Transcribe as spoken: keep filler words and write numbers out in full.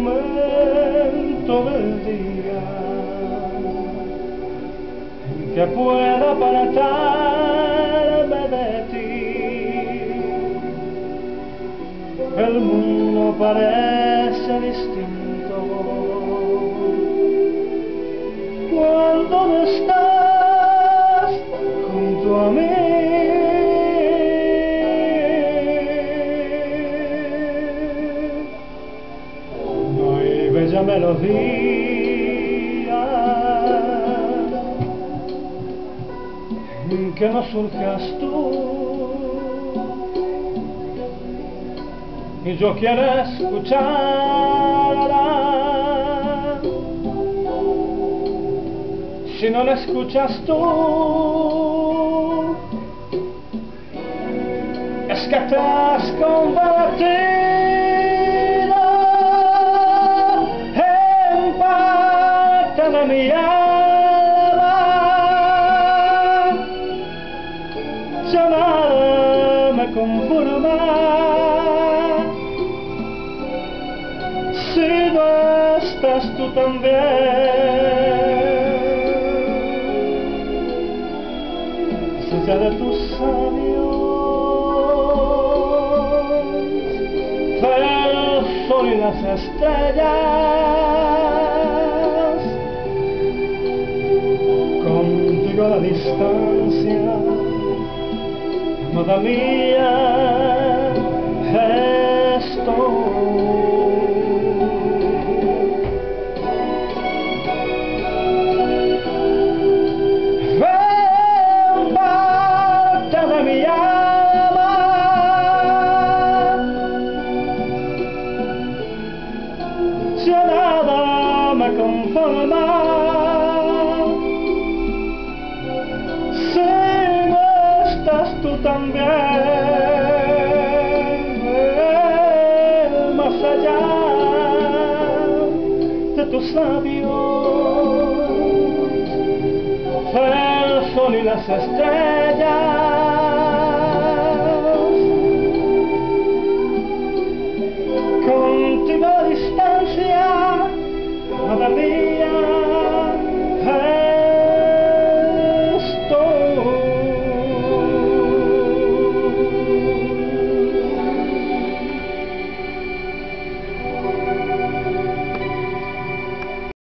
momento del día en que pueda apartarme de ti. El mundo parece distinto cuando no estás junto a mí. Bella melodía en que no surjas tú, y yo quiero escucharla. Si no la escuchas tú, es que te has convertido de mi alma. Ya nada me conforma si no estás tú también. Más allá de tus labios, el sol y las estrellas, contigo a la distancia, moda mía, estoy. Ven, parte de mi alma, ya nada me conforma tú también. Más allá de tus labios, el sol y las estrellas, contigo a distancia,